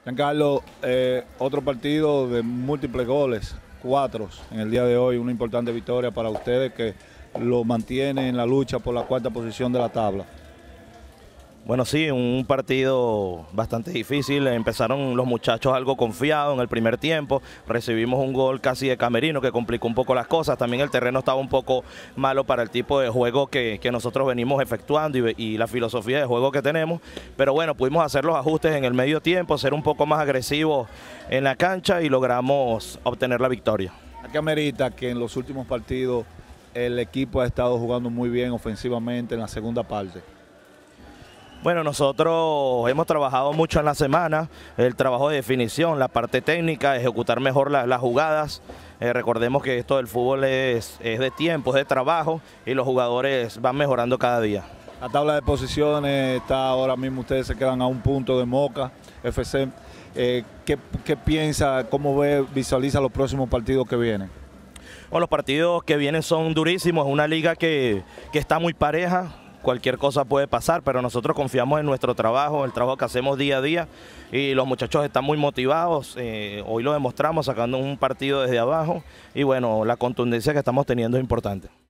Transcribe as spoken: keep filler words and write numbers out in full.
Giancarlo, eh, otro partido de múltiples goles, cuatro en el día de hoy, una importante victoria para ustedes que lo mantiene en la lucha por la cuarta posición de la tabla. Bueno, sí, un partido bastante difícil. Empezaron los muchachos algo confiados en el primer tiempo. Recibimos un gol casi de camerino que complicó un poco las cosas. También el terreno estaba un poco malo para el tipo de juego que, que nosotros venimos efectuando y, y la filosofía de juego que tenemos. Pero bueno, pudimos hacer los ajustes en el medio tiempo, ser un poco más agresivos en la cancha y logramos obtener la victoria. Aquí amerita que en los últimos partidos el equipo ha estado jugando muy bien ofensivamente en la segunda parte. Bueno, nosotros hemos trabajado mucho en la semana, el trabajo de definición, la parte técnica, ejecutar mejor la, las jugadas. Eh, recordemos que esto del fútbol es, es de tiempo, es de trabajo y los jugadores van mejorando cada día. La tabla de posiciones está ahora mismo, ustedes se quedan a un punto de Moca F C. Eh, ¿qué, ¿Qué piensa, cómo ve, visualiza los próximos partidos que vienen? Bueno, los partidos que vienen son durísimos, es una liga que, que está muy pareja. Cualquier cosa puede pasar, pero nosotros confiamos en nuestro trabajo, el trabajo que hacemos día a día y los muchachos están muy motivados. Eh, hoy lo demostramos sacando un partido desde abajo y bueno, la contundencia que estamos teniendo es importante.